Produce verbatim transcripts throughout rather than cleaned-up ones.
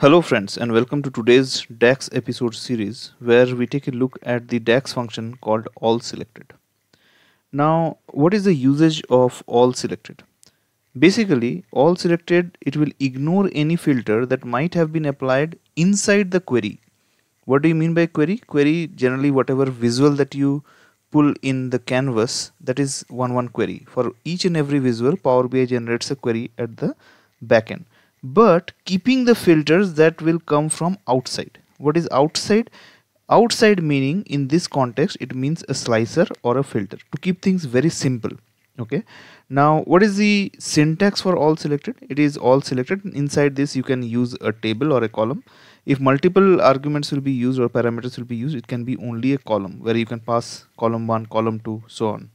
Hello friends, and welcome to today's Dax episode series where we take a look at the Dax function called ALLSELECTED. Now, what is the usage of ALLSELECTED? Basically, ALLSELECTED, it will ignore any filter that might have been applied inside the query. What do you mean by query? Query, generally whatever visual that you pull in the canvas, that is one one query. For each and every visual, PowerBI generates a query at the backend, but keeping the filters that will come from outside. What is outside? Outside meaning in this context it means a slicer or a filter, to keep things very simple. Okay, now what is the syntax for ALLSELECTED? It is ALLSELECTED. Inside this you can use a table or a column. If multiple arguments will be used or parameters will be used, it can be only a column where you can pass column one, column two, so on.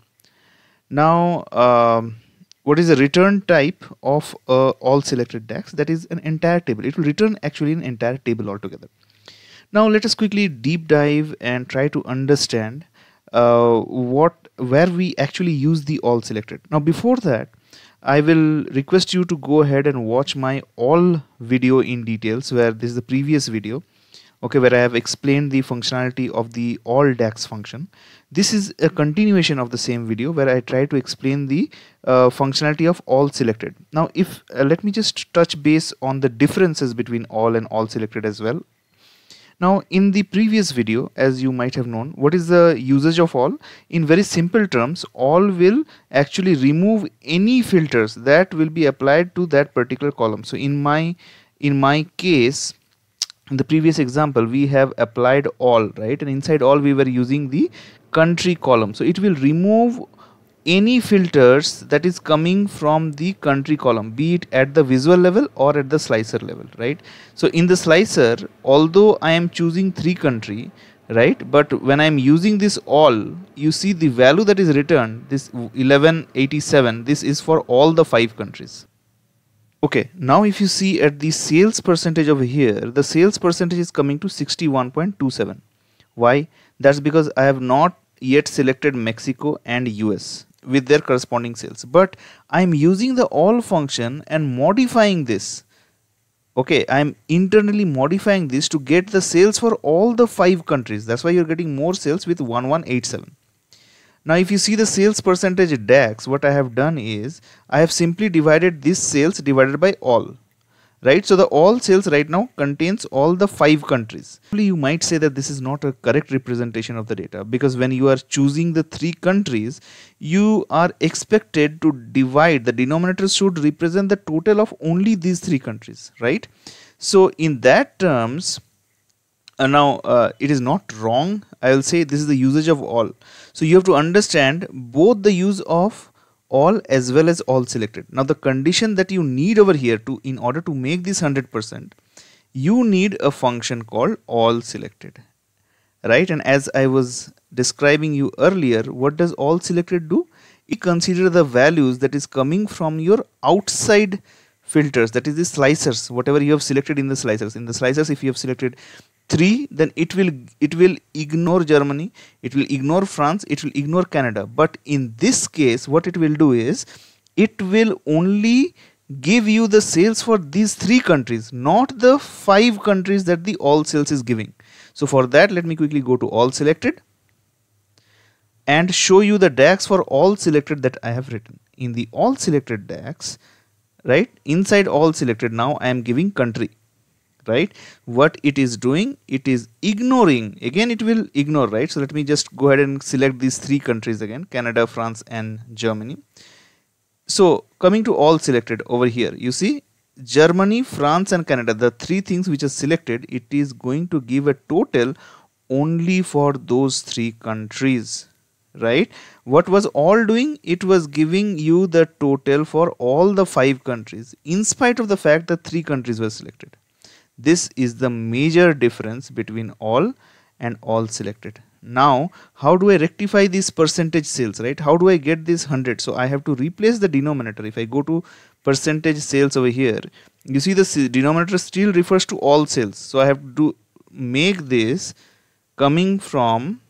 Now um, what is the return type of uh, ALLSELECTED Dax? That is an entire table. It will return actually an entire table altogether. Now let us quickly deep dive and try to understand uh, what where we actually use the ALLSELECTED. Now before that, I will request you to go ahead and watch my all video in details, where this is the previous video, okay, where I have explained the functionality of the all dax function. This is a continuation of the same video where I try to explain the uh, functionality of ALLSELECTED. Now if uh, let me just touch base on the differences between all and ALLSELECTED as well. Now in the previous video, as you might have known, what is the usage of all? In very simple terms, all will actually remove any filters that will be applied to that particular column. So in my in my case, in the previous example, we have applied all, right? And inside all we were using the country column. So it will remove any filters that is coming from the country column, be it at the visual level or at the slicer level, right? So in the slicer, although I am choosing three country, right, but when I am using this all, you see the value that is returned, this eleven eighty-seven, this is for all the five countries. Okay, now if you see at the sales percentage over here, the sales percentage is coming to sixty-one point two seven. Why? That's because I have not yet selected Mexico and U S with their corresponding sales, but I'm using the all function and modifying this. Okay, I'm internally modifying this to get the sales for all the five countries. That's why you're getting more sales with one one eight seven. Now if you see the sales percentage Dax, what I have done is I have simply divided this sales divided by all. Right, so the all sales right now contains all the five countries. You might say that this is not a correct representation of the data, because when you are choosing the three countries, you are expected to divide, the denominator should represent the total of only these three countries, right? So in that terms, uh, now uh, it is not wrong. I will say this is the usage of all. So you have to understand both the use of all as well as ALLSELECTED. Now the condition that you need over here to in order to make this one hundred percent, you need a function called ALLSELECTED, right? And as I was describing you earlier, what does ALLSELECTED do? It considers the values that is coming from your outside filters, that is the slicers, whatever you have selected in the slicers. In the slicers, if you have selected three, then it will it will ignore Germany, it will ignore France, it will ignore Canada. But in this case, what it will do is it will only give you the sales for these three countries, not the five countries that the all sales is giving. So for that, let me quickly go to ALLSELECTED and show you the Dax for ALLSELECTED that I have written. In the ALLSELECTED Dax, right, inside ALLSELECTED, now I am giving country. Right, what it is doing, it is ignoring, again it will ignore, right? So let me just go ahead and select these three countries again, Canada, France and Germany. So coming to ALLSELECTED over here, you see Germany, France and Canada, the three things which are selected, it is going to give a total only for those three countries, right? What was all doing? It was giving you the total for all the five countries in spite of the fact that three countries were selected. This is the major difference between all and ALLSELECTED. Now, how do I rectify this percentage sales, right? How do I get this one hundred? So I have to replace the denominator. If I go to percentage sales over here, you see the denominator still refers to all sales. So I have to make this coming from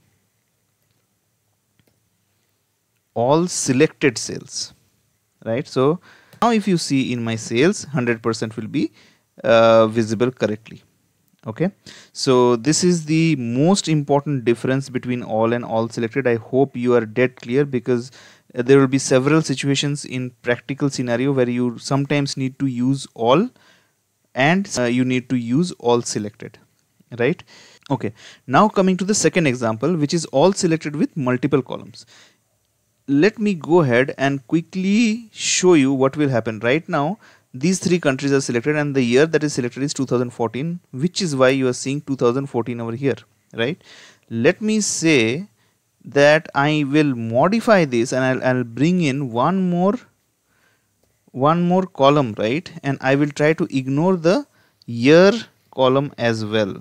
all selected sales, right? So now if you see in my sales, one hundred percent will be uh, visible correctly. Okay, so this is the most important difference between all and all selected. I hope you are dead clear, because uh, there will be several situations in practical scenario where you sometimes need to use all, and uh, you need to use all selected, right? Okay, now coming to the second example, which is all selected with multiple columns. Let me go ahead and quickly show you what will happen. Right now these three countries are selected, and the year that is selected is two thousand fourteen, which is why you are seeing two thousand fourteen over here, right? Let me say that I will modify this, and I'll, I'll bring in one more one more column, right? And I will try to ignore the year column as well.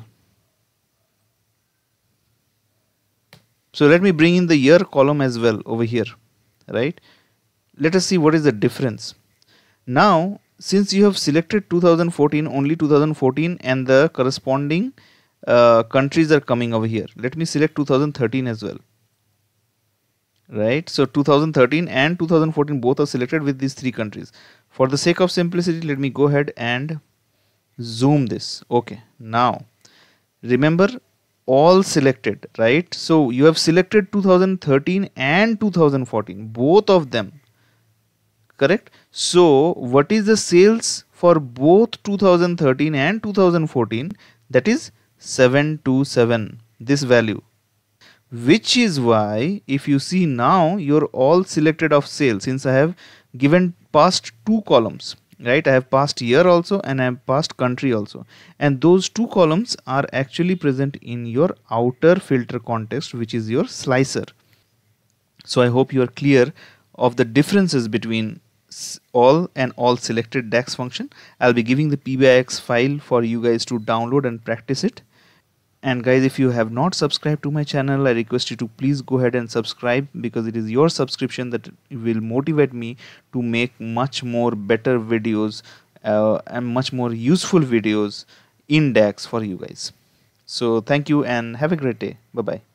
So let me bring in the year column as well over here, right? Let us see what is the difference. Now, since you have selected two thousand fourteen, only two thousand fourteen, and the corresponding uh, countries are coming over here. Let me select two thousand thirteen as well, right? So two thousand thirteen and two thousand fourteen both are selected with these three countries. For the sake of simplicity, let me go ahead and zoom this. Okay, now remember, all selected, right? So you have selected two thousand thirteen and two thousand fourteen, both of them, correct? So what is the sales for both two thousand thirteen and two thousand fourteen? That is seven two seven, this value, which is why if you see now, you're all selected of sales, since I have given past two columns, right? I have passed year also, and I have passed country also, and those two columns are actually present in your outer filter context, which is your slicer. So I hope you are clear of the differences between all and all selected DAX function. I'll be giving the P B I X file for you guys to download and practice it. And guys, if you have not subscribed to my channel, I request you to please go ahead and subscribe, because it is your subscription that will motivate me to make much more better videos uh, and much more useful videos in DAX for you guys. So thank you and have a great day. Bye bye.